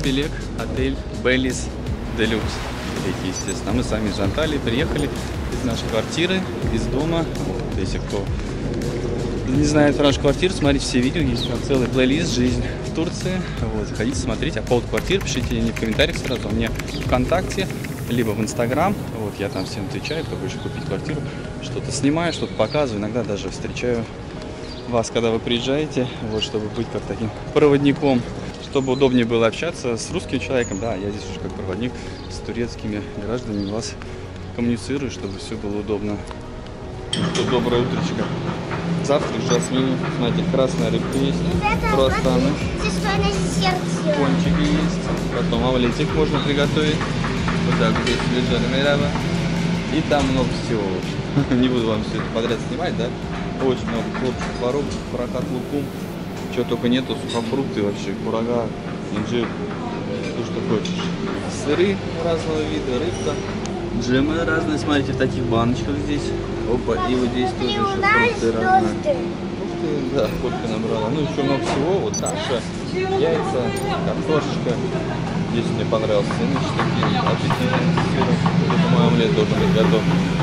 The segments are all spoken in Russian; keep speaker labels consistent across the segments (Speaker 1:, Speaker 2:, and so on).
Speaker 1: Белек, отель Беллис Делюкс. Естественно, мы сами из Анталии приехали из нашей квартиры, из дома. Вот, если кто не знает про нашу квартиру, смотрите все видео, есть там целый плейлист «Жизнь в Турции». Вот, заходите, смотрите. А по поводу квартир пишите не в комментариях сразу, а мне ВКонтакте, либо в Инстаграм. Вот, я там всем отвечаю, кто хочет купить квартиру. Что-то снимаю, что-то показываю. Иногда даже встречаю вас, когда вы приезжаете, вот, чтобы быть как таким проводником, чтобы удобнее было общаться с русским человеком. Да, я здесь уже как проводник с турецкими гражданами вас коммуницирую, чтобы все было удобно. Доброе утречко. Завтрак с жасмином. Смотрите, красная рыбка есть, круассаны, пончики есть, потом омлетик можно приготовить. Вот так здесь лежат мираба. И там много всего. Не буду вам все это подряд снимать, да? Очень много хлопчик, творог, прокат, лукум. Чего только нету, сухофрукты вообще, курага, инжир, то, что хочешь. Сыры разного вида, рыбка, джемы разные, смотрите, в таких баночках здесь. Опа, и вот здесь тоже еще фрукты разные. Да, сколько набрала. Ну, еще много всего, вот каша, яйца, картошечка. Здесь мне понравился сэндвич, такие аппетитные с сыром. Это мой омлет должен быть готов.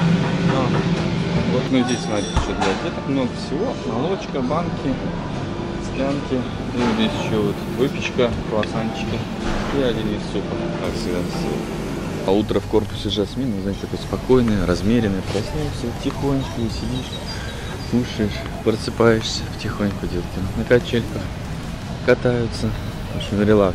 Speaker 1: Вот, ну, здесь, смотрите, что для деток много всего. Молочка, банки, склянки. И вот здесь еще вот выпечка, круассанчики и один из супа, как всегда. А утро в корпусе жасмин, вы знаете, такой спокойный, размеренный. Проснулся тихонько и сидишь, кушаешь, просыпаешься потихоньку, детки на качельках катаются. В общем, релакс.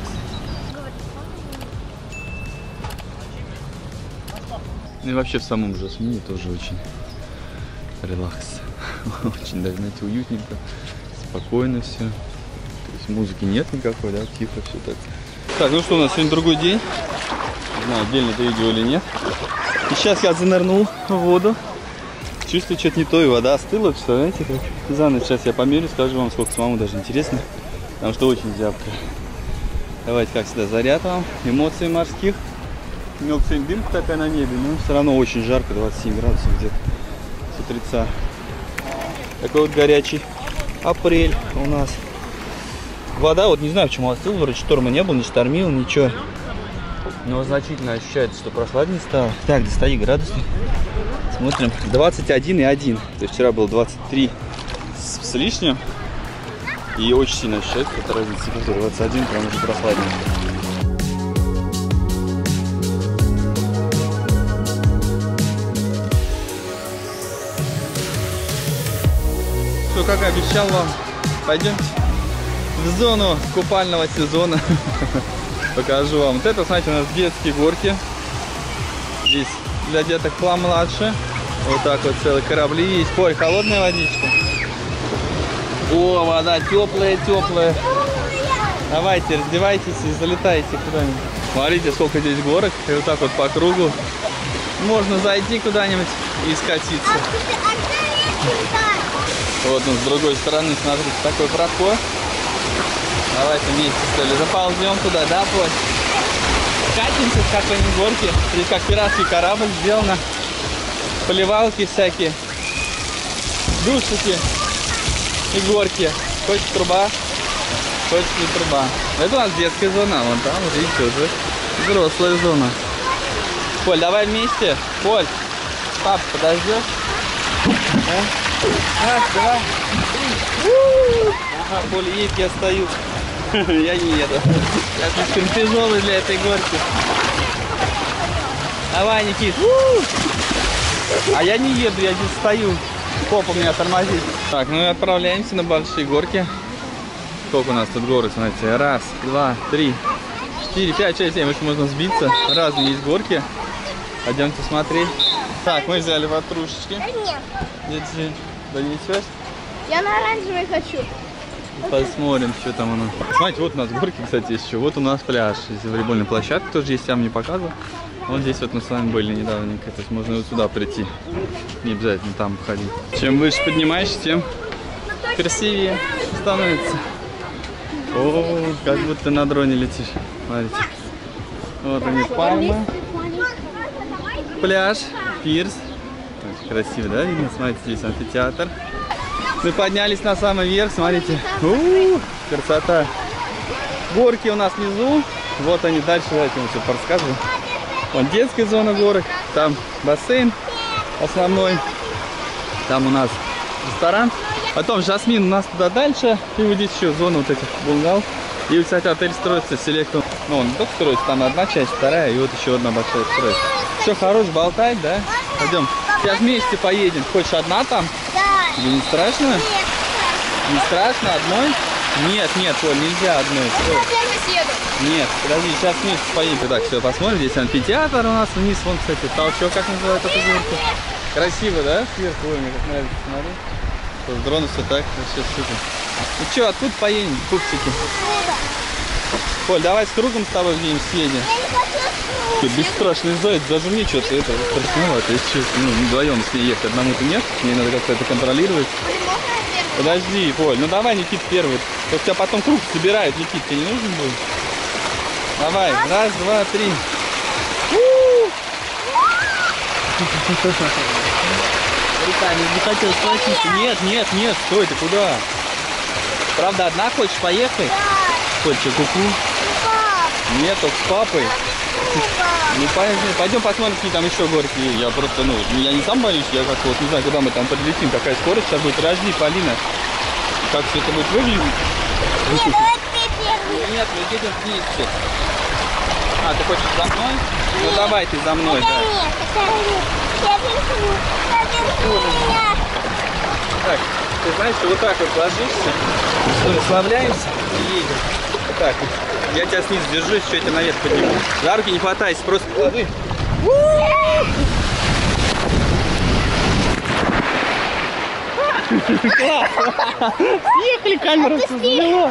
Speaker 1: Ну и вообще в самом жасмине тоже очень релакс. Очень даже, знаете, уютненько, спокойно все. То есть музыки нет никакой, да, тихо все так. Так, ну что, у нас сегодня другой день. Не знаю, отдельно это видео или нет. И сейчас я занырнул в воду. Чувствую, что-то не то, и вода остыла. Представляете, как за ночь. Сейчас я померю, скажу вам, сколько самому даже интересно. Потому что очень зябко. Давайте, как всегда, заряд вам. Эмоций морских. Немного сегодня дымка такая на небе, но все равно очень жарко, 27 градусов где-то с утреца. Такой вот горячий апрель у нас. Вода, вот не знаю, почему остыла, вроде шторма не было, не штормил, ничего. Но значительно ощущается, что прохладнее стало. Так, достаю градусов. Смотрим, 21,1. То есть вчера было 23 с лишним. И очень сильно ощущается эта разница. 21, прям уже прохладнее. Что, как обещал вам, пойдемте в зону купального сезона. Покажу вам. Вот это, смотрите, у нас детские горки. Здесь для деток помладше. Вот так вот целые корабли есть. Ой, холодная водичка. О, вода теплая. Давайте, раздевайтесь и залетайте куда-нибудь. Смотрите, сколько здесь горок. И вот так вот по кругу. Можно зайти куда-нибудь и скатиться. Вот он с другой стороны, смотрите, такой проход. Давайте вместе, что ли, заползем туда, да, Поль? Катимся с какой-нибудь горки. Здесь как пиратский корабль сделано. Поливалки всякие. Душики и горки. Хочешь труба, хочешь не труба. Это у нас детская зона. Вон там, вот видите, уже взрослая зона. Поль, давай вместе. Поль, пап, подождешь? Раз, два. Ага, Поль едет, я стою. Я не еду. Я слишком тяжелый для этой горки. Давай, Никит. А я не еду, я здесь стою. Попа меня тормозит. Так, ну и отправляемся на большие горки. Сколько у нас тут горок, смотрите. Раз, два, три, 4, 5, 6, 7. В общем, можно сбиться. Разные есть горки. Пойдемте смотреть. Так, мы взяли ватрушечки. Нет. Донесешь?
Speaker 2: Я на оранжевый хочу.
Speaker 1: Посмотрим, что там у нас. Смотрите, вот у нас горки, кстати, есть еще. Вот у нас пляж. Здесь волейбольная площадка тоже есть, я вам не показывал. Вот здесь вот мы с вами были недавненько. То есть можно вот сюда прийти. Не обязательно там ходить. Чем выше поднимаешься, тем красивее становится. О, как будто на дроне летишь. Смотрите. Вот они, пальмы. Пляж, пирс. Очень красиво, да, видно? Смотрите, здесь амфитеатр. Мы поднялись на самый верх, смотрите. Красота. Горки у нас внизу. Вот они дальше, давайте вам все порассказываю. Вон детская зона горок, там бассейн основной, там у нас ресторан. Потом Жасмин у нас туда дальше, и вот здесь еще зона вот этих бунгал. И, кстати, отель строится селектом. Ну, он только строится, там одна часть, вторая, и вот еще одна большая строится. Все, хорош болтать, да? Пойдем. Сейчас вместе поедем. Хочешь одна там?
Speaker 2: Да.
Speaker 1: Тебе не страшно?
Speaker 2: Нет.
Speaker 1: Не страшно одной? Нет, нет, Оль, нельзя одной. Стой. Нет, подожди, сейчас вместе поедем. Так, все, посмотрим. Здесь амфитеатр у нас вниз. Вон, кстати, толчок, как называется эту горку. Красиво, да? Сверху, ой, мне как нравится, смотри. С дрона все так, вообще супер. Ну что, откуда поедем, пупсики? Оль, давай с кругом с тобой где-нибудь съедем. Что, бесстрашный заяц, даже мне что-то это страшновато, если честно. Ну, вдвоем с ней ехать, одному-то нет, мне надо как-то это контролировать. Подожди, Оль, ну давай, Никит, первый. То тебя потом круг собирает, Никит, тебе не нужен будет? Давай, раз, два, три. Руками не хотел схватиться. Нет, нет, нет, стой, ты куда? Правда, одна хочешь поехать? Хочешь, куку? Нет, только с папой. Ну, пойдем посмотрим, какие там еще горки. Я просто, ну, я не сам боюсь, я как вот не знаю, куда мы там подлетим, какая скорость сейчас будет. Подожди, Полина, как все это будет выглядеть?
Speaker 2: Нет, давай ты первый.
Speaker 1: Нет, мы едем вместе. А, ты хочешь за мной? Ну давай ты за мной, да.
Speaker 2: Нет, я верху. Меня.
Speaker 1: Так, ты знаешь, что вот так вот ложишься, расслабляемся и едем. Вот так вот. Я тебя снизу держу, еще я тебя наверх подниму. За руки не хватайся, просто положи. Классно! Съехали, камера все.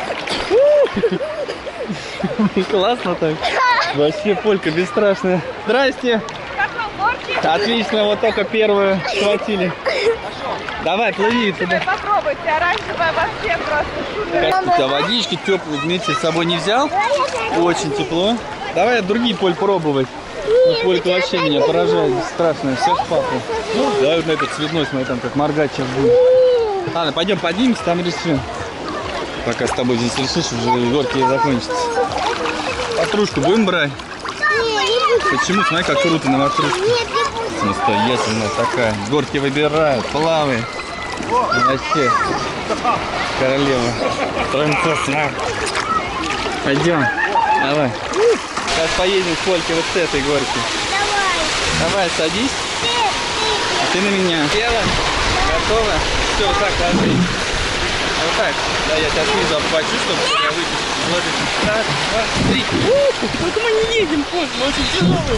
Speaker 1: Классно так. Вообще полька бесстрашная. Здрасте. Отлично, вот только первую схватили. Давай, плыви туда.
Speaker 3: Попробуйте, оранжевая вообще просто супер.
Speaker 1: Как у тебя водички теплые вместе с собой не взял? Очень тепло. Давай другие, Поль, пробовать. Ну, Полька вообще меня поражает, страшная. Все с папой. Давай вот на этот цветной, смотри, там как моргать сейчас будет. Ладно, пойдем поднимемся, там решим. Пока с тобой здесь решишь, уже горки закончатся. Ватрушку будем брать? Почему? Смотри, как круто на ватрушку. Самостоятельная такая. Горки выбирают, плавает. Вообще. Королева. Принцесса. Пойдем. Давай. Сейчас поедем с Полькой вот с этой горки. Давай, садись. А ты на меня. Села? Готова? Все, вот так ложись. Вот так. Да, я тебя снизу обхвачу, чтобы тебя вытащить. Вот. Раз, два, три. Только мы не едем, Поль, мы очень тяжелые.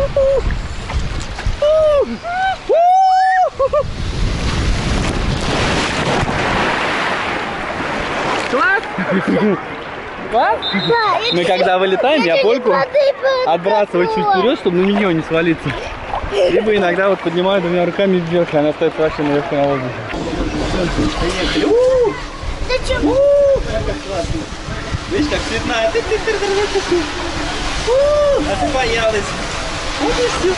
Speaker 1: Класс? Класс? Мы когда вылетаем, я Польку отбрасываю чуть вперед, чтобы на нее не свалиться. Либо иногда вот поднимаю двумя руками вверх, и она стоит вообще наверху на воздухе. Поехали. Как классно. Видишь, как цветная. А ты боялась. Вот и все.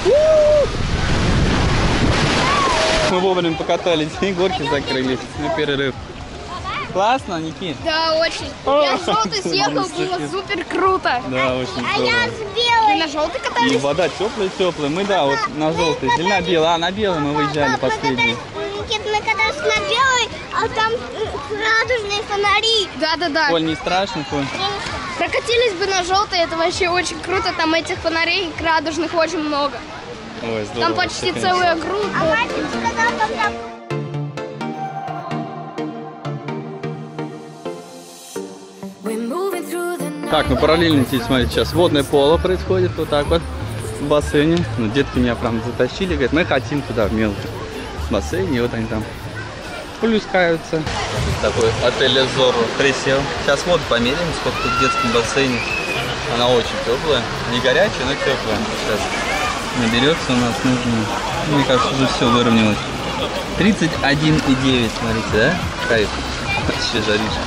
Speaker 1: Мы вовремя покатались, и горки закрылись на перерыв. Классно, Никит?
Speaker 2: Да, очень. Я с желтой съехал, было супер круто.
Speaker 1: Да, очень
Speaker 2: А
Speaker 1: здорово.
Speaker 2: я с белой. Ты на желтой
Speaker 1: И
Speaker 2: катались?
Speaker 1: вода теплая-теплая. Мы, да, вот на желтой. Или на белой. А на белой мы выезжали последний.
Speaker 2: Никит, мы катались на белой, а там радужные фонари. Да.
Speaker 1: Коль, не страшно, Коль?
Speaker 2: Прокатились бы на желтой, это вообще очень круто. Там этих фонарей радужных очень много.
Speaker 1: Ой, здорово.
Speaker 2: Там почти целая группа. А Вадим сказал, когда...
Speaker 1: Так, ну параллельно здесь, смотрите, сейчас водное поло происходит вот так вот в бассейне. Ну, детки меня прям затащили, говорят, мы хотим туда в мелкий бассейн, и вот они там плюскаются. Такой отель Зорро присел. Сейчас воду померяем, сколько тут в детском бассейне. Она очень теплая, не горячая, но теплая. Сейчас наберется у нас нужно. Мне кажется, уже все выровнялось. 31,9, смотрите, да? Кайф. Вообще жаришь.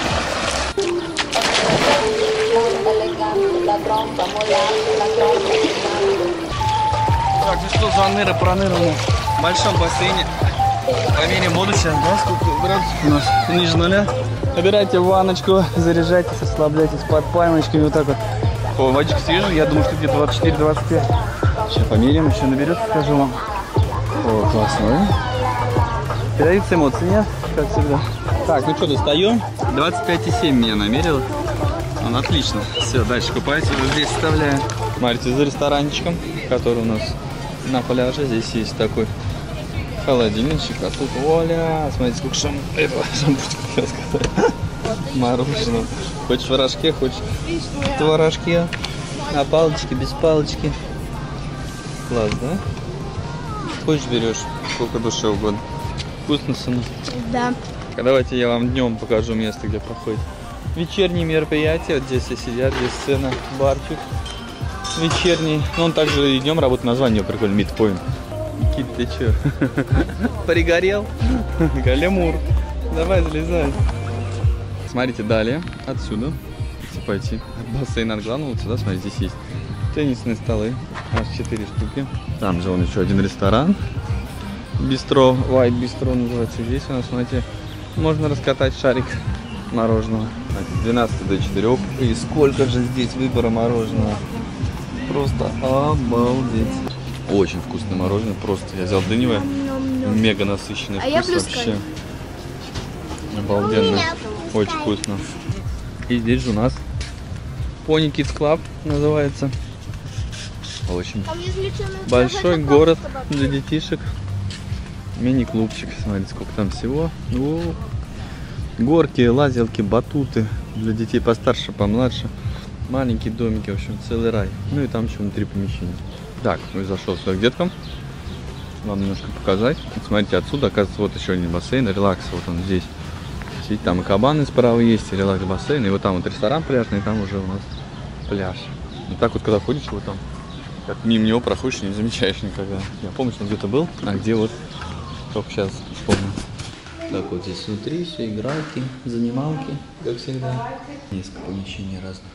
Speaker 1: Так, ну что, заныры-проныры в большом бассейне. Померим воду сейчас, да? Сколько градусов у нас? Ниже нуля. Набирайте ванночку, заряжайтесь, расслабляйтесь под пальмочками. Вот так вот О, водичка свежая, я думаю, что где-то 24-25. Сейчас померяем, еще наберет, скажу вам. О, классно, да? Передаются эмоции, нет? Как всегда. Так, ну что, достаем. 25,7 меня намерил. Он отлично. Все, дальше купайте. Вот здесь вставляю. Смотрите, за ресторанчиком, который у нас на пляже. Здесь есть такой холодильничек. А тут, оля, смотрите, сколько шампучка, хотел сказать. Мороженое. Хочешь в рожке, хочешь в творожке. На палочке, без палочки. Класс, да? Хочешь, берешь, сколько душе угодно. Вкусно, сына?
Speaker 2: Да.
Speaker 1: Давайте я вам днем покажу место, где проходит вечерние мероприятия. Вот здесь все сидят, здесь сцена, барчик вечерний. Но он также и днем работает, название прикольно, Midpoint. Никит, ты че? Пригорел? Галемур. Давай, залезай. Смотрите, далее, отсюда, если пойти, бассейн от главного, вот сюда, смотрите, здесь есть теннисные столы, аж 4 штуки. Там же вон еще один ресторан, бистро, White Bistro называется. Здесь у нас, смотрите, можно раскатать шарик мороженого. С 12 до 4, и сколько же здесь выбора мороженого, просто обалдеть. Очень вкусное мороженое, просто, я взял дыневое, мега насыщенный вкус вообще. Обалденно. Очень вкусно. И здесь же у нас Pony Kids Club называется. Очень большой город для детишек. Мини-клубчик. Смотрите, сколько там всего. Горки, лазилки, батуты. Для детей постарше, помладше. Маленькие домики, в общем, целый рай. Ну и там еще внутри помещения. Так, ну и зашел сюда к деткам. Вам немножко показать. Смотрите, отсюда, оказывается, вот еще один бассейн. Релакс, вот он здесь. Там и кабаны справа есть, и релакс-бассейн, и вот там вот ресторан пляжный, и там уже у нас пляж. Вот так вот, когда ходишь, вот там, как мимо него проходишь, не замечаешь никогда. Я помню, что он где-то был, а где вот, только сейчас вспомнил. Так вот здесь внутри все игралки, занималки, как всегда. Несколько помещений разных.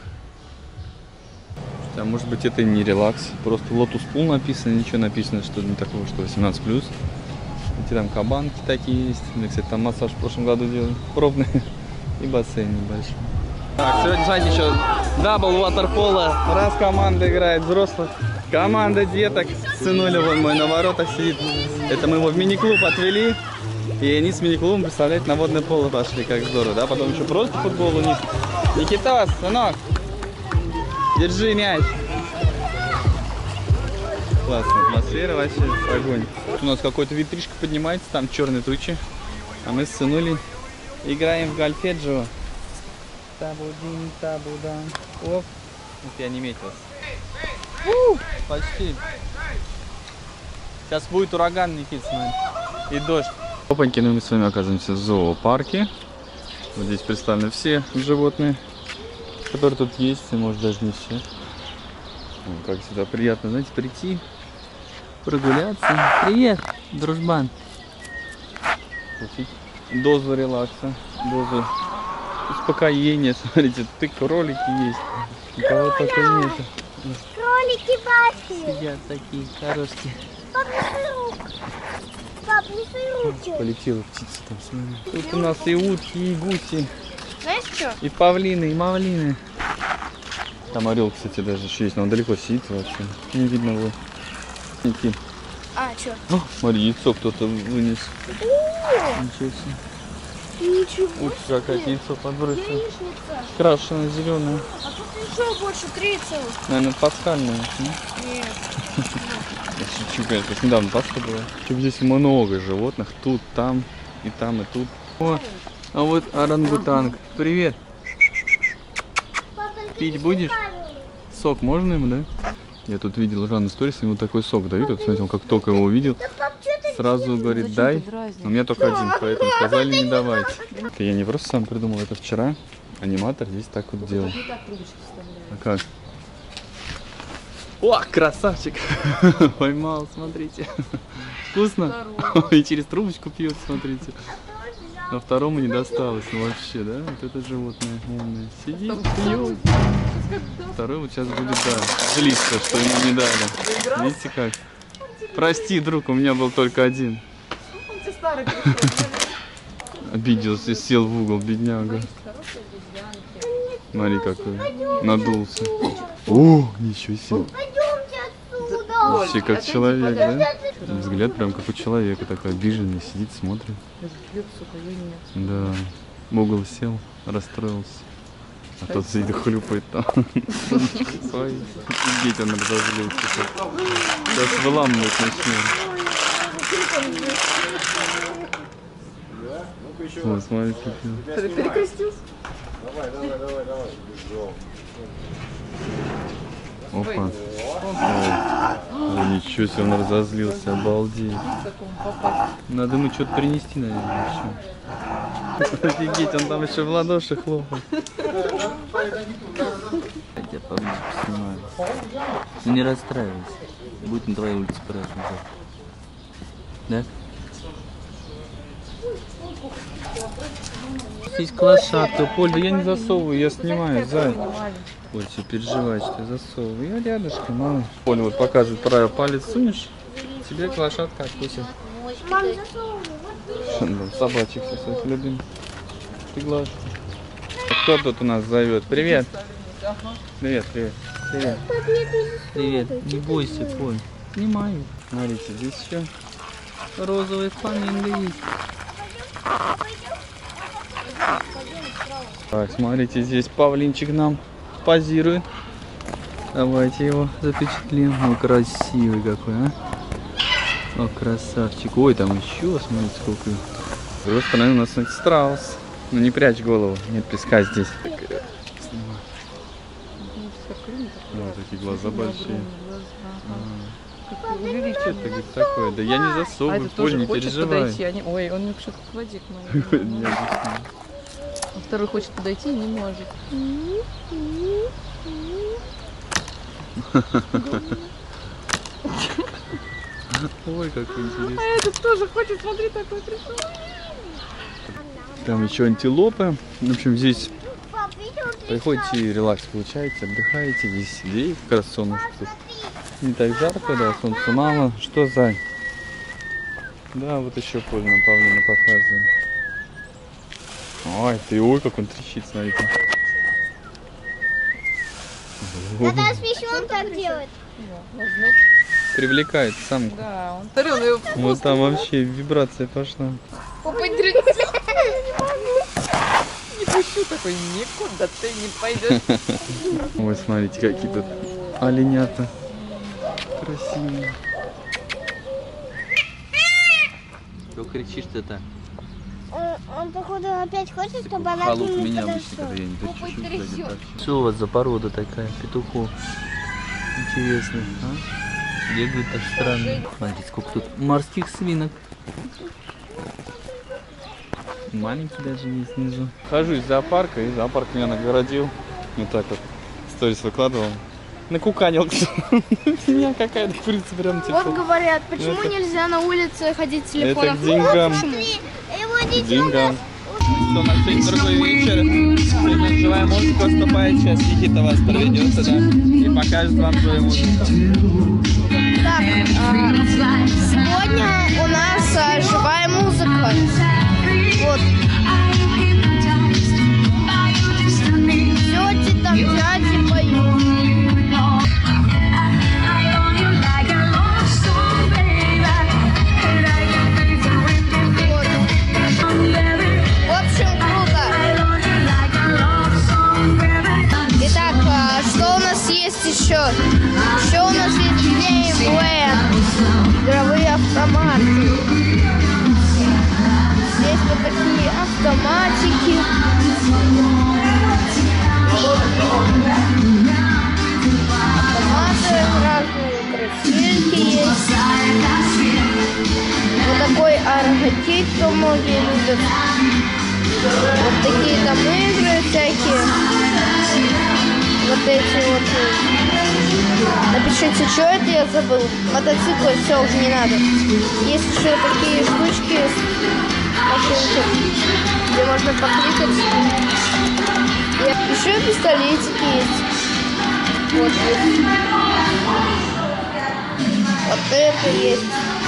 Speaker 1: А может быть, это и не релакс, просто Lotus Pool написано, ничего написано, что не такого, что 18+. Эти там кабанки такие есть. Мне, кстати, там массаж в прошлом году делали. Пробный. И бассейн небольшой. Так, сегодня, смотрите, еще дабл ватерпола. Раз команда играет взрослых. Команда деток. Сынуля вон мой на воротах сидит. Это мы его в мини-клуб отвели. И они с мини-клубом, представляете, на водное поло пошли. Как здорово, да? Потом еще просто футбол у них. Никитос, сынок, держи мяч. Классная атмосфера, вообще огонь. У нас какой-то витришка поднимается, там черные тучи. А мы с сынулей играем в гольфеджио. Табудин, табудан. Оп. Вот я не метился. Почти. Сейчас будет ураган, Никит, смотри. И дождь. Опаньки, ну мы с вами оказываемся в зоопарке. Вот здесь представлены все животные, которые тут есть, и может даже не все. Как всегда приятно, знаете, прийти, прогуляться. Привет, дружбан. Дозу релакса, дозу успокоения. Смотрите, тут кролики есть. Никого только нет.
Speaker 2: Кролики большие.
Speaker 1: Сидят такие хорошие.
Speaker 2: Пап, не руки.
Speaker 1: Полетела птица там, смотри. Тут у нас и утки, и гуси.
Speaker 2: Знаешь что?
Speaker 1: И павлины, и мавлины. Там орел, кстати, даже еще есть, но он далеко сидит вообще. Не видно его. Никит.
Speaker 2: А, что?
Speaker 1: О, смотри, яйцо кто-то вынес. Ничего себе.
Speaker 2: Ничего.
Speaker 1: Ух, какое яйцо подбросил.
Speaker 2: Яичница.
Speaker 1: Крашеное, зеленое.
Speaker 2: А тут еще больше 3 целых.
Speaker 1: Наверное, пасхальное.
Speaker 2: Нет.
Speaker 1: Я шучу, конечно, недавно Пасха была. Здесь много животных. Тут, там, и тут. О, а вот орангутанг. Привет. Пить будешь? Сок можно ему, да? Я тут видел Жанну сторис, ему такой сок дают. Вот, смотрите, он как только его увидел, сразу говорит, дай. У меня только один, поэтому сказали не давать. Это я не просто сам придумал, это вчера аниматор здесь так вот делал. А как? О, красавчик! Поймал, смотрите. Вкусно? И через трубочку пьет, смотрите. На второму не досталось, ну вообще, да? Вот это животное умное. Сидит, пьет. Второй вот сейчас будет, да, злиться, что ему не дали. Видите как? Прости, друг, у меня был только один. Обиделся, сел в угол, бедняга. Смотри, какой надулся. О, ничего себе.
Speaker 2: Пойдемте отсюда.
Speaker 1: Вообще как человек, да? Взгляд прям как у человека, такой обиженный, сидит, смотрит. Да. В угол сел, расстроился. А тот сидит и хлюпает там. Свои. Офигеть, он разозлился. Сейчас выламывать начнем. Вот, смотрите.
Speaker 3: Ты перекрестился?
Speaker 1: Опа. Ой, ничего себе, он разозлился, обалдеть. Надо ему что-то принести, наверное, еще. Офигеть, он там еще в ладоши хлопает. Я тебя поближе поснимаю. Ну не расстраивайся. Будет на твоей улице праздник. Да? Здесь лошадка, Поль, да я не засовываю, я снимаю, Зай. Ой, все переживает, что я засовываю. Я рядышком, мало. Поль, вот показывает правый палец, сунешь, тебе лошадка откусит.
Speaker 2: Мам, засовывай.
Speaker 1: Собачек все своих любим. Ты глажь. Кто тут у нас зовет? Привет. Привет, привет. Привет. Привет. Не бойся, Поль. Снимаю. Смотрите, здесь еще розовые фламинго есть. Так, смотрите, здесь павлинчик нам позирует. Давайте его запечатлим. О, красивый какой, а? О, красавчик. Ой, там еще, смотрите, сколько. С другой стороны у нас страус. Ну не прячь голову, нет песка здесь. Вот такие глаза большие. Что это говорит такое? Да я не засовываю, Поль, не переживай.
Speaker 3: Ой, он не что-то к воде к моему. А второй хочет подойти и не может.
Speaker 1: Ой, как интересно.
Speaker 3: А этот тоже хочет, смотри, такой пришел.
Speaker 1: Там еще антилопы. В общем, здесь приходите и релакс получаете, отдыхаете. Здесь идеи как раз солнышко. Не так жарко, да, солнца мало. Что, Зай? Да, вот еще Поль нам павлина показывает. Ой, ты, ой, как он трещит, смотрите.
Speaker 2: Надо освещен так делать.
Speaker 1: Привлекает самку.
Speaker 3: Да, он смотри, он его
Speaker 1: Вот там вообще вибрация пошла.
Speaker 3: не пущу, такой, никуда ты не пойдешь.
Speaker 1: Ой, смотрите, какие тут оленята. Красивые. Что кричишь-то так?
Speaker 2: Он, походу, опять хочет, чтобы она к
Speaker 1: Халук
Speaker 2: нему
Speaker 1: меня обычно,
Speaker 2: подошла.
Speaker 1: когда я не дочищу. Что у вас за порода такая, петухов? Интересно, а? Бегают так странно. Смотрите, сколько тут морских свинок. Маленький даже есть внизу. Хожу из зоопарка, и зоопарк меня нагородил. Вот так вот. Сторис выкладывал. Накуканил. Меня какая-то курица прям типа.
Speaker 2: Вот говорят, почему нельзя на улице ходить с телефоном?
Speaker 1: Это к деньгам. К деньгам. Что у нас сегодня другой вечер. Сегодня живая музыка выступает. Сейчас Никита вас проведется, да, и покажет вам свою музыку.
Speaker 2: Так, сегодня у нас живая музыка. Вот. Тети там, дяди поют. В общем, круто. Итак, что у нас есть еще? Еще у нас есть геймплей, игровые автоматы. Здесь вот такие автоматики. Автоматы разные, красильки есть. Вот такой арготип, что многие любят. Вот такие там игры всякие. Вот эти вот. Напишите, что это, я забыл. Мотоциклы, все, уже не надо. Есть еще такие штучки, машинки, где можно покликать. Еще пистолетики есть. Вот есть. Вот это есть.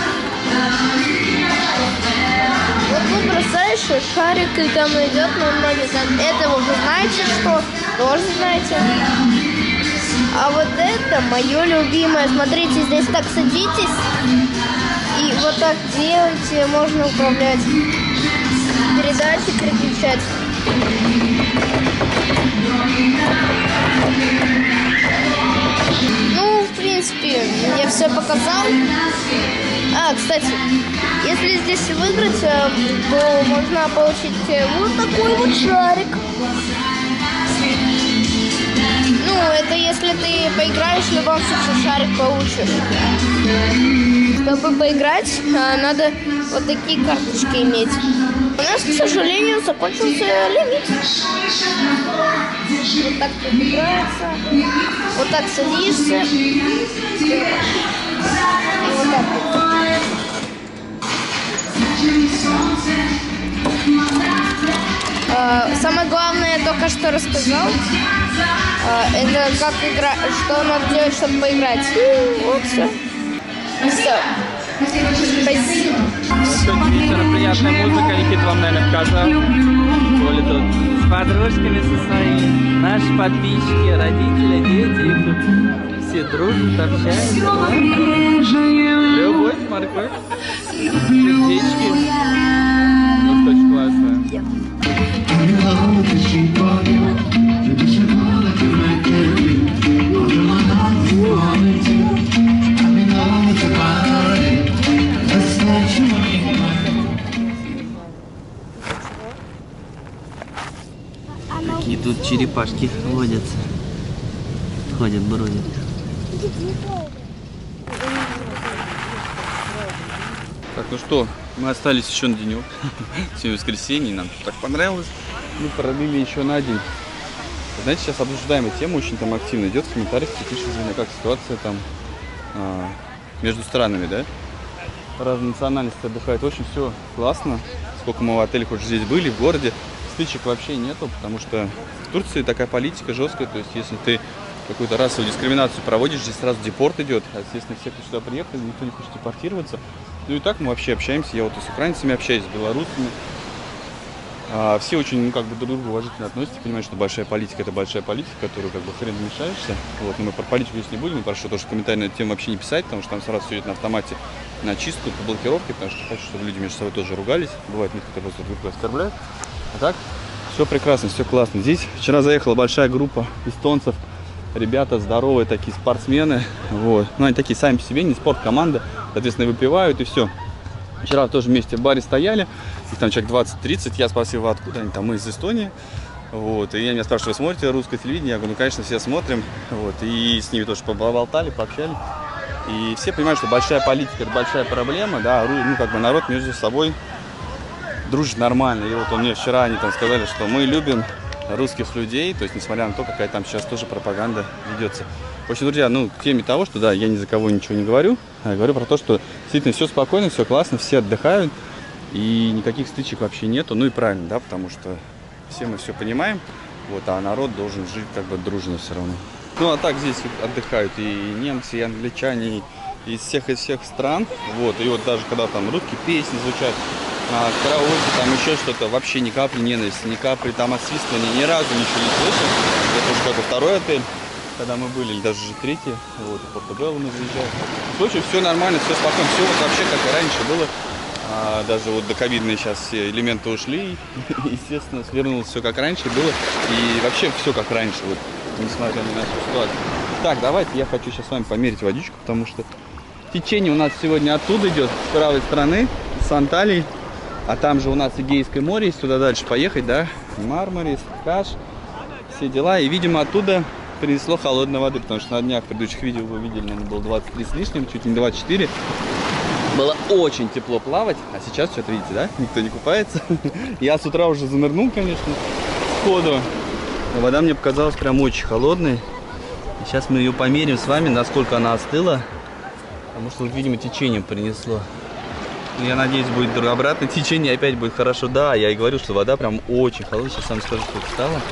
Speaker 2: Вот вы бросаешь шарик, и там идет на ноги. Это вы уже знаете, что? Тоже знаете. А вот это мое любимое. Смотрите, здесь так садитесь и вот так делаете. Можно управлять, передачи переключать. Ну, в принципе, я все показал. Кстати, если здесь выиграть, то можно получить вот такой вот шарик. Ну, это если ты поиграешь, в любом случае шарик получишь. Чтобы поиграть, надо вот такие карточки иметь. У нас, к сожалению, закончился лимит. Вот так тут играется. Вот так садишься. И вот так вот. Самое главное, я только что рассказал. Это как игра, что надо делать, чтобы поиграть. Вот все. Все. Спасибо.
Speaker 4: Очень вечером приятная музыка, Никита вам, наверное, показал. Коля тут с подружками со своими. Наши подписчики, родители, дети. Все дружат, общаются. Любовь, морковь. Птички. Вот очень классно. Какие тут черепашки водятся. Ходят, бродят.
Speaker 1: Так, ну что, мы остались еще на денек. Сегодня воскресенье, нам так понравилось. Мы продлили еще на день. Знаете, сейчас обсуждаемая тема очень там активно идет. В комментариях пишут, как ситуация там между странами, да? Разные национальности отдыхают. Очень все классно. Сколько мы в отелях уже здесь были, в городе. Стычек вообще нету, потому что в Турции такая политика жесткая. То есть, если ты какую-то расовую дискриминацию проводишь, здесь сразу депорт идет. А естественно, все, кто сюда приехали, никто не хочет депортироваться. Ну и так мы вообще общаемся. Я вот и с украинцами общаюсь, с белорусами. Все очень, ну, как бы, друг к другу уважительно относятся, понимают, что большая политика — это большая политика, которую как бы хрен вмешаешься. Вот, но мы про политику здесь не будем, мы прошу тоже комментарии на эту тему вообще не писать, потому что там сразу все идет на автомате на чистку, по блокировке, потому что хочу, чтобы люди между собой тоже ругались. Бывает, некоторые просто друг друга оскорбляют. А так, все прекрасно, все классно. Здесь вчера заехала большая группа эстонцев, ребята здоровые такие спортсмены, вот. Ну, они такие сами по себе, не спорткоманда, соответственно, выпивают и все. Вчера тоже вместе в баре стояли, их там человек 20-30, я спросил, откуда они, там, мы из Эстонии, вот, и они меня спрашивают, вы смотрите русское телевидение? Я говорю, ну, конечно, все смотрим, вот, и с ними тоже поболтали, пообщались, и все понимают, что большая политика — это большая проблема, да, ну, как бы народ между собой дружит нормально, и вот мне вчера они там сказали, что мы любим русских людей, то есть, несмотря на то, какая там сейчас тоже пропаганда ведется. В общем, друзья, ну, к теме того, что, да, я ни за кого ничего не говорю, а говорю про то, что действительно все спокойно, все классно, все отдыхают, и никаких стычек вообще нету, ну и правильно, да, потому что все мы все понимаем, вот, а народ должен жить как бы дружно все равно. Ну, а так здесь отдыхают и немцы, и англичане, и из всех стран, вот, и вот даже когда там русские песни звучат, караоке, там еще что-то, вообще ни капли ненависти, ни капли там освистывания, ни разу ничего не слышал. Это уже как бы второй отель, когда мы были, или даже уже третий, вот, в Порто-Белло мы заезжали. В общем, все нормально, все спокойно, все вот вообще как и раньше было. Даже вот до ковидные сейчас все элементы ушли, естественно, свернулось все как раньше было. И вообще все как раньше, вот, несмотря на нашу ситуацию. Так, давайте я хочу сейчас с вами померить водичку, потому что течение у нас сегодня оттуда идет, с правой стороны, с Анталии. А там же у нас Эгейское море, если туда дальше поехать, да, Мармарис, Каш, все дела. И, видимо, оттуда принесло холодной воды, потому что на днях предыдущих видео вы видели, наверное, было 23 с лишним, чуть не 24. Было очень тепло плавать, а сейчас, что-то видите, да, никто не купается. Я с утра уже занырнул, конечно, сходу. Но вода мне показалась прям очень холодной. И сейчас мы ее померим с вами, насколько она остыла. Потому что, видимо, течением принесло. Я надеюсь, будет обратное течение, опять будет хорошо. Да, я и говорю, что вода прям очень холодная. Сейчас сам скажу, что это стало.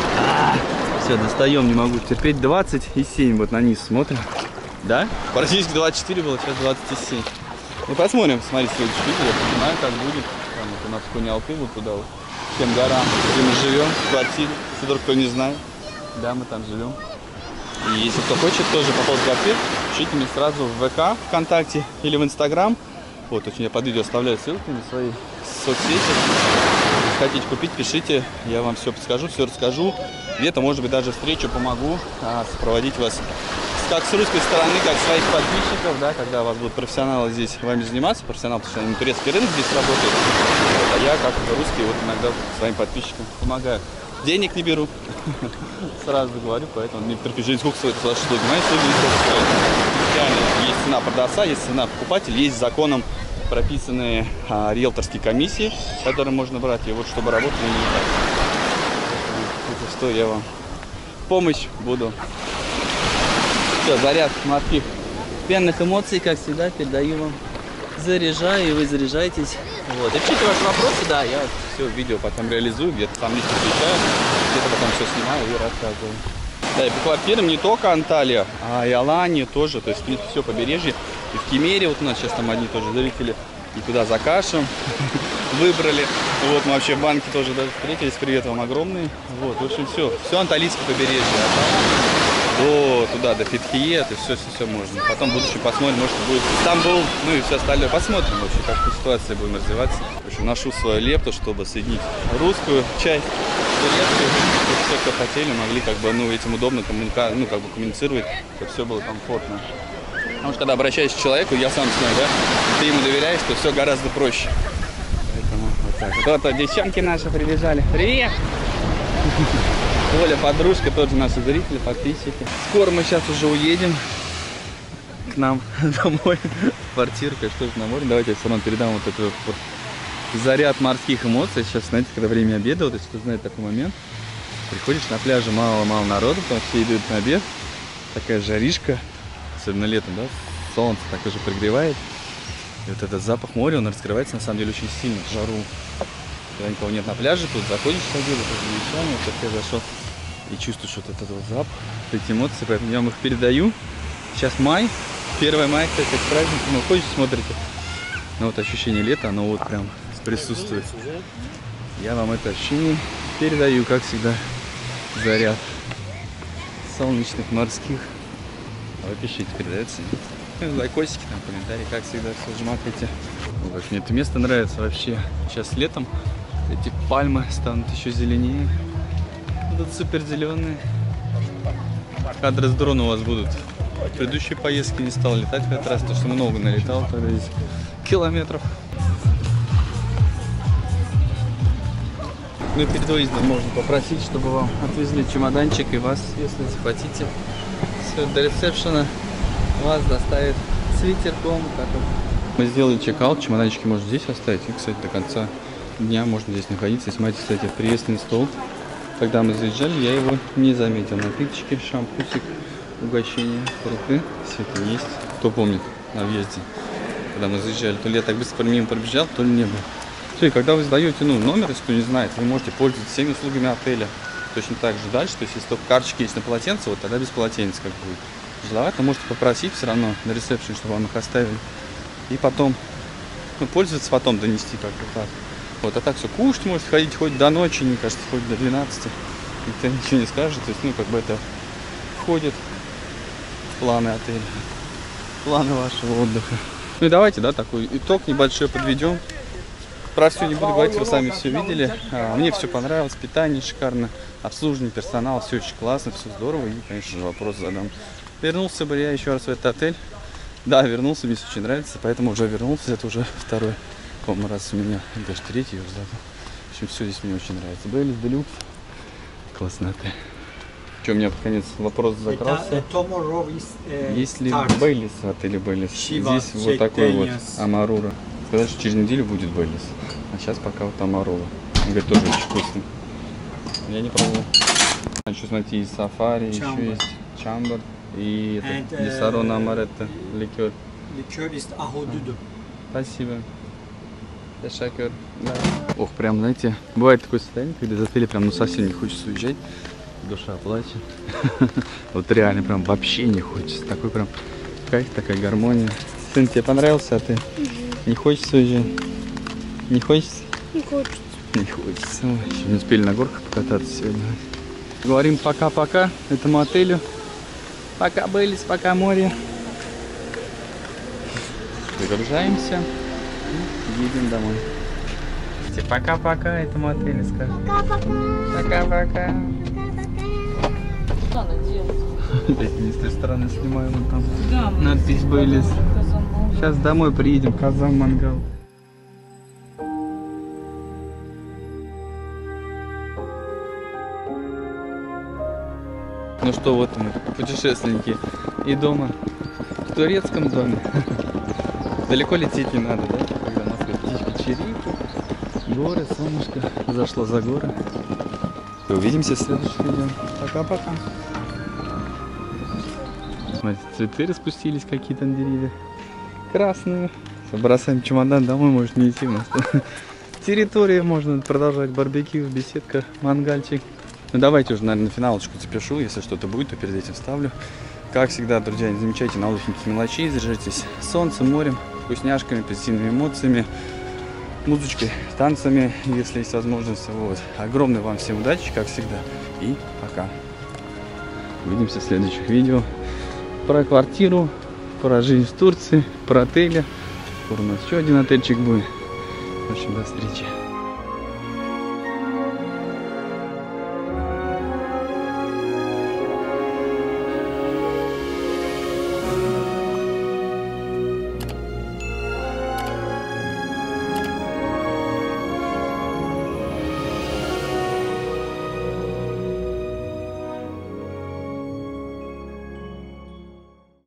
Speaker 1: Все, достаем, не могу терпеть. 27, вот на низ смотрим. Да? Практически 24 было, сейчас 27. Ну, посмотрим, смотрите, следующий видео. Я понимаю, как будет. Там вот у нас в Кони-Алпы, вот туда вот. К тем горам, где мы живем, в квартире. Если вдруг кто не знает. Да, мы там живем. И если кто хочет тоже по поводу квартир, пишите мне сразу в ВК, ВКонтакте или в Инстаграм. Вот, очень я под видео оставляю ссылки на свои соцсети. Если хотите купить, пишите, я вам все подскажу, все расскажу. Где-то, может быть, даже встречу помогу сопроводить вас как с русской стороны, как своих подписчиков, да, когда у вас будут профессионалы здесь вами заниматься, профессионалы, потому что турецкий рынок здесь работает, а я, как русский, вот иногда своим подписчикам помогаю. Денег не беру, сразу говорю, поэтому не терпи. Сколько стоит ваша услуга? Моя услуга не сколько стоит. Реально, есть цена продавца, есть цена покупателя, есть законом прописанные риэлторские комиссии, которые можно брать, и вот чтобы работали не так. Что я вам в помощь буду. Все, заряд морских пенных эмоций, как всегда, передаю вам. Заряжаю, и вы заряжаетесь. Вот. И пишите ваши вопросы, да, я все видео потом реализую, где-то там лично отвечаю, где-то потом все снимаю и рассказываю. Да, и по квартирам не только Анталия, а и Алания тоже, то есть все побережье. И в Кемере, вот у нас сейчас там одни тоже зрители, и туда за кашем выбрали. Вот мы вообще в банке тоже даже встретились, привет вам огромный. Вот, в общем, все анталийское побережье. До туда, до Фетхие, то есть все можно. Потом в будущем посмотрим, может будет Стамбул, ну и все остальное. Посмотрим вообще, как ситуация будем развиваться. В общем, ношу свою лепту, чтобы соединить русскую часть, турецкую, чтобы все, кто хотели, могли как бы, ну, этим удобно коммуницировать, чтобы все было комфортно. Потому что когда обращаешься к человеку, я сам знаю, да, ты ему доверяешь, то все гораздо проще. Поэтому вот так. Вот девчонки наши прибежали. Привет! Оля, подружка, тоже наши зрители, подписчики. Скоро мы сейчас уже уедем к нам домой, в квартиру, конечно, тоже на море. Давайте я все равно передам вот этот вот заряд морских эмоций. Сейчас, знаете, когда время обеда, вот если кто знает такой момент, приходишь на пляже, мало-мало народу, потому что все идут на обед. Такая жаришка, особенно летом, да, солнце так уже пригревает. И вот этот запах моря, он раскрывается на самом деле очень сильно в жару. Когда никого нет на пляже, тут заходишь с обеда, вечером, вот я зашел и чувствуешь вот этот вот запах, эти эмоции, поэтому я вам их передаю. Сейчас май, 1 мая, кстати, как праздник, ну, ходите, смотрите. Но вот ощущение лета, оно вот прям присутствует. Я вам это ощущение передаю, как всегда, заряд солнечных, морских. А вы пишите, передается. Лайкосики, там, комментарии, как всегда, все жмакайте. Вот, мне это место нравится вообще. Сейчас летом эти пальмы станут еще зеленее. Тут супер зеленые. Кадры с дрона у вас будут. В предыдущей поездке не стал летать в этот раз, потому что много налетал, тогда здесь километров. Ну и перед выездом можно попросить, чтобы вам отвезли чемоданчик и вас, если захватите, все до ресепшена вас доставят с ветерком. Мы сделали чекаут, чемоданчики можно здесь оставить. И, кстати, до конца дня можно здесь находиться. Снимайте, кстати, приветственный стол. Когда мы заезжали, я его не заметил. Напиточки, шампусик, угощения, фрукты. Все это есть. Кто помнит на въезде, когда мы заезжали, то ли я так быстро мимо пробежал, то ли не было. Все, и когда вы сдаете номер, если кто не знает, вы можете пользоваться всеми услугами отеля. Точно так же дальше. То есть, если только карточки есть на полотенце, вот тогда без полотенца как будет. Желательно можете попросить все равно на ресепшн, чтобы вам их оставили. И потом, пользоваться потом, донести как-то так. Вот, а так все, кушать можете ходить хоть до ночи, мне кажется, хоть до 12. Никто ничего не скажет. То есть, как бы это входит в планы отеля, планы вашего отдыха. Ну и давайте, да, такой итог небольшой подведем. Про все не буду говорить, вы сами все видели. Мне все понравилось, питание шикарно, обслуживание, персонал, все очень классно, все здорово. И, конечно же, вопрос задам. Вернулся бы я еще раз в этот отель? Да, вернулся, мне очень нравится, поэтому уже вернулся. Это уже второй, по-моему, раз у меня, даже третий уже. В общем, все здесь мне очень нравится. Бейлис, Делюкс, классный отель. Что, у меня под конец вопрос закрался. Есть ли Бейлис в отеле Бейлис? Здесь вот такой вот Амарура. Сказать, что через неделю будет Бейлис. А сейчас пока вот Амарура. Он говорит, тоже очень вкусный. Я не пробовал. Хочу найти и сафари, еще есть Чамбар. И Лисарон Амаретто, ликер.
Speaker 5: Ликер из Ахудуду.
Speaker 1: Спасибо. Шакер. Да. Ох, прям, знаете, бывает такое состояние, когда из отеля прям совсем не хочется уезжать. Душа плачет. Вот реально прям вообще не хочется. Такой прям кайф, такая гармония. Сын, тебе понравился отель? Не хочется уезжать? Не хочется?
Speaker 2: Не хочется.
Speaker 1: Не хочется. Еще не успели на горках покататься сегодня. Говорим пока-пока этому отелю.
Speaker 4: Пока Бейлис, пока море.
Speaker 1: Выгружаемся и едем домой. Пока-пока этому отелю скажем. Пока-пока.
Speaker 3: Куда она делась?
Speaker 1: Не с той стороны снимаем вот там.
Speaker 3: Да, мы
Speaker 1: Надпись Бейлис.
Speaker 3: Казан-Мангал.
Speaker 1: Сейчас домой приедем, Казан-Мангал. Ну что, вот мы, путешественники, и дома, в турецком доме. Далеко лететь не надо, да? Когда у нас вот птички чирикают, горы, солнышко зашло за горы. И увидимся в следующем видео. Пока-пока. Смотрите, цветы распустились какие-то на деревьях. Красные. Бросаем чемодан, домой может не идти. У нас тут территория, можно продолжать барбекю, беседка, мангальчик. Ну давайте уже, наверное, на финалочку запишу. Если что-то будет, то перед этим вставлю. Как всегда, друзья, не замечайте на отдыхе мелочей. Держитесь солнцем, морем, вкусняшками, позитивными эмоциями, музычкой, танцами, если есть возможность. Вот. Огромной вам всем удачи, как всегда. И пока. Увидимся в следующих видео. Про квартиру, про жизнь в Турции, про отели. Скоро у нас еще один отельчик будет. В общем, до встречи.